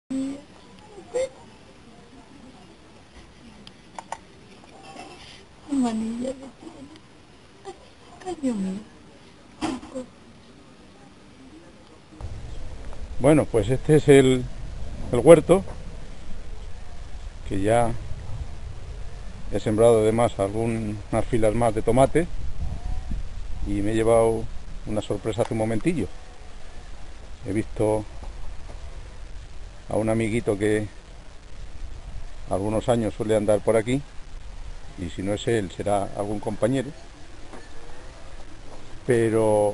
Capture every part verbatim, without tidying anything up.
Manilla que tiene. Ay, Dios mío. Bueno, pues este es el, el huerto, que ya he sembrado además algunas filas más de tomate y me he llevado una sorpresa hace un momentillo. He visto a un amiguito que algunos años suele andar por aquí, y si no es él será algún compañero, pero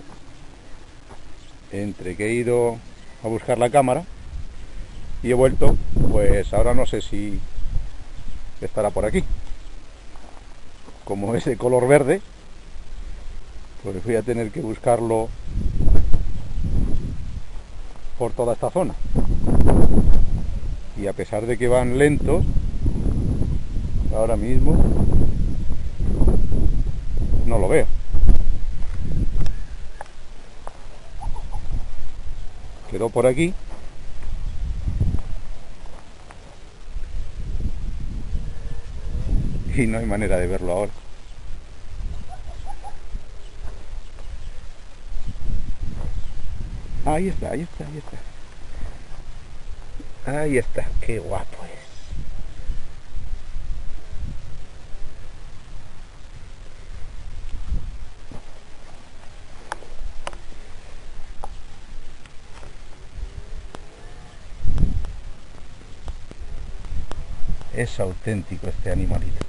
entre que he ido a buscar la cámara y he vuelto, pues ahora no sé si estará por aquí. Como es de color verde, pues voy a tener que buscarlo por toda esta zona. Y a pesar de que van lentos, ahora mismo no lo veo. Quedó por aquí. Y no hay manera de verlo ahora. Ahí está, ahí está, ahí está. Ahí está, qué guapo es. Es auténtico este animalito.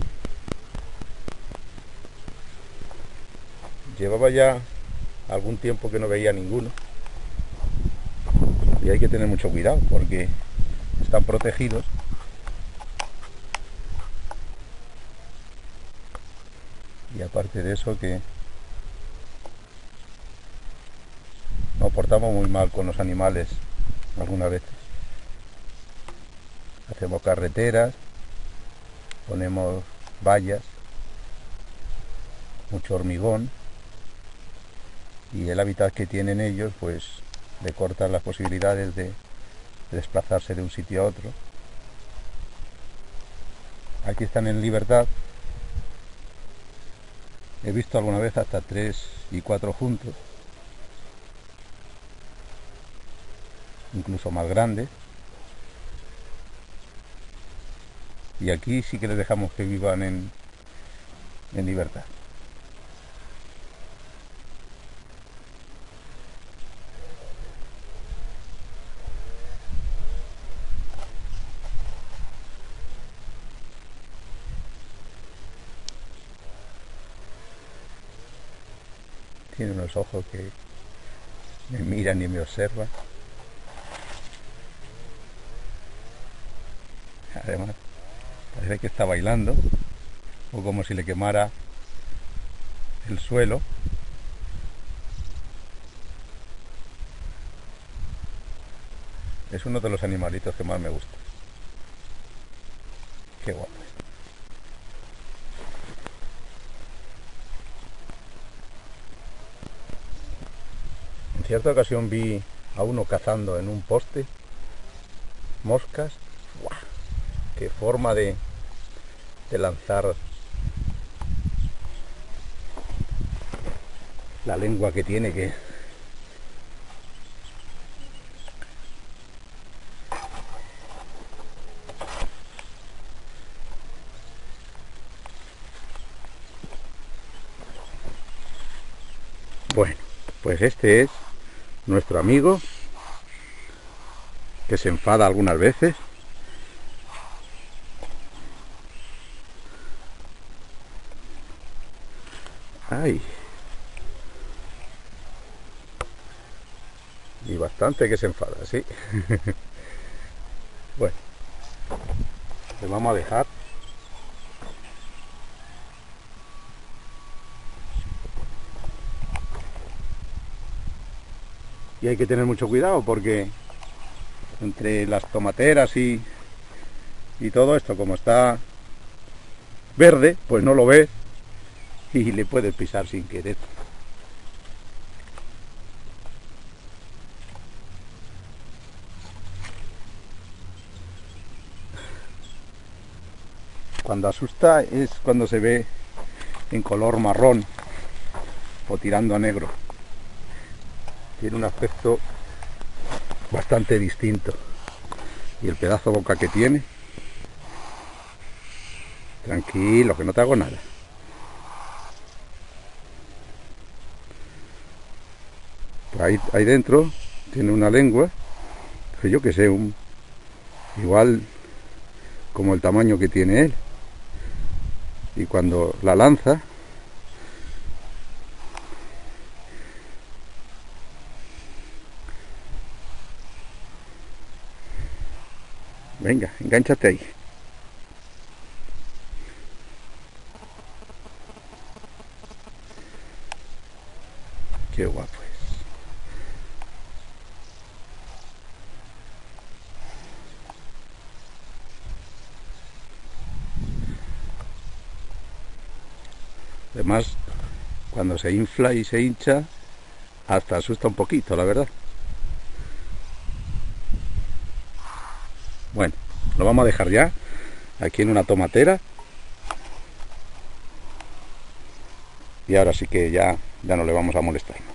Llevaba ya algún tiempo que no veía ninguno. Y hay que tener mucho cuidado porque están protegidos. Y aparte de eso, que nos portamos muy mal con los animales algunas veces. Hacemos carreteras, ponemos vallas, mucho hormigón, y el hábitat que tienen ellos pues le corta las posibilidades de desplazarse de un sitio a otro. Aquí están en libertad. He visto alguna vez hasta tres y cuatro juntos, incluso más grandes. Y aquí sí que les dejamos que vivan en, en libertad. Tiene unos ojos que me miran y me observan. Además, parece que está bailando, o como si le quemara el suelo. Es uno de los animalitos que más me gusta. Qué guapo. En cierta ocasión vi a uno cazando en un poste moscas. ¡Buah! Qué forma de, de lanzar la lengua que tiene, que bueno, pues este es nuestro amigo, que se enfada algunas veces. Ay. Y bastante que se enfada, sí. Bueno, le vamos a dejar. Y hay que tener mucho cuidado porque entre las tomateras y, y todo esto, como está verde, pues no lo ves y le puedes pisar sin querer. Cuando asusta es cuando se ve en color marrón o tirando a negro. Tiene un aspecto bastante distinto. Y el pedazo de boca que tiene. Tranquilo, que no te hago nada. Pues ahí, ahí dentro tiene una lengua, que yo que sé, un, igual como el tamaño que tiene él. Y cuando la lanza, venga, engánchate ahí. Qué guapo es. Además, cuando se infla y se hincha, hasta asusta un poquito, la verdad. Bueno, lo vamos a dejar ya, aquí en una tomatera. Y ahora sí que ya, ya no le vamos a molestar.